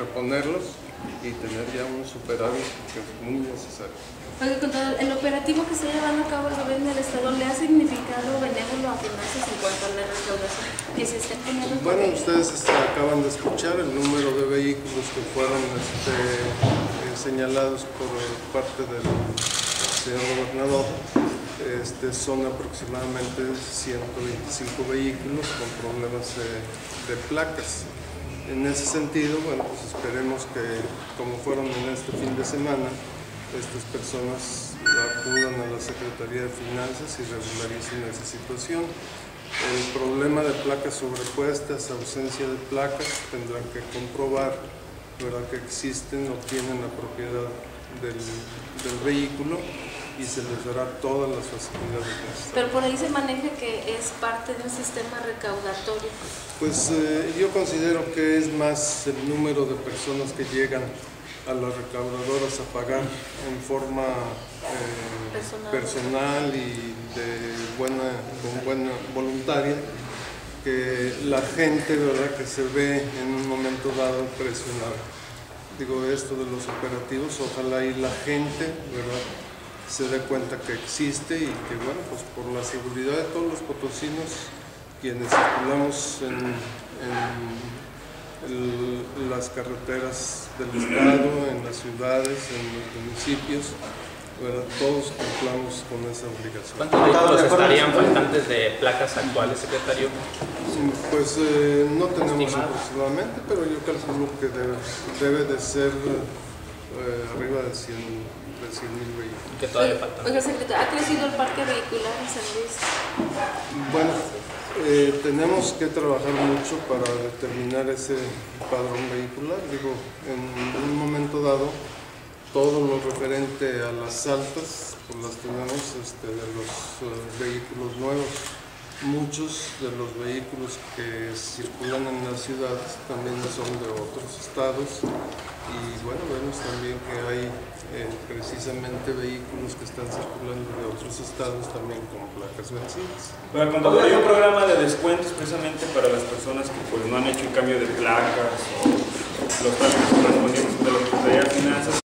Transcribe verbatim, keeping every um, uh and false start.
reponerlos y tener ya un superávit que es muy necesario. Oye, contador, ¿el operativo que está llevando a cabo el gobierno del Estado le ha significado benévolo a finanzas en cuanto a la recaudación que se estén poniendo? Bueno, ustedes este, acaban de escuchar el número de vehículos que fueron este, eh, señalados por parte del señor gobernador. Este, son aproximadamente ciento veinticinco vehículos con problemas eh, de placas. En ese sentido, bueno, pues esperemos que, como fueron en este fin de semana, estas personas acudan a la Secretaría de Finanzas y regularicen esa situación. El problema de placas sobrepuestas, ausencia de placas, tendrán que comprobar, ¿verdad?, que existen o tienen la propiedad del, del vehículo y se les dará todas las facilidades necesarias. Pero por ahí se maneja que es parte de un sistema recaudatorio. Pues eh, yo considero que es más el número de personas que llegan a las recaudadoras a pagar en forma eh, personal. personal y de buena, con buena voluntaria, que la gente, ¿verdad?, que se ve en un momento dado presionada. Digo, esto de los operativos, ojalá y la gente, ¿verdad?, se dé cuenta que existe y que, bueno, pues por la seguridad de todos los potosinos, quienes circulamos en, en El, las carreteras del estado, en las ciudades, en los municipios, ¿verdad?, todos cumplamos con esa obligación. ¿Cuántos vehículos estarían faltantes de placas actuales, secretario? Pues eh, no tenemos aproximadamente, pero yo calculo que debe, debe de ser eh, arriba de cien mil vehículos. Que todavía faltan. Oiga, secretario, ¿ha crecido el parque vehicular en San Luis? Bueno, Eh, tenemos que trabajar mucho para determinar ese padrón vehicular. Digo, en un momento dado, todo lo referente a las altas, pues las tenemos este, de los uh, vehículos nuevos. Muchos de los vehículos que circulan en las ciudades también son de otros estados y bueno, vemos también que hay eh, precisamente vehículos que están circulando de otros estados también con placas vencidas. Bueno, contador, hay un programa de descuentos precisamente para las personas que pues, no han hecho el cambio de placas o los trámites correspondientes de la Secretaría de Finanzas.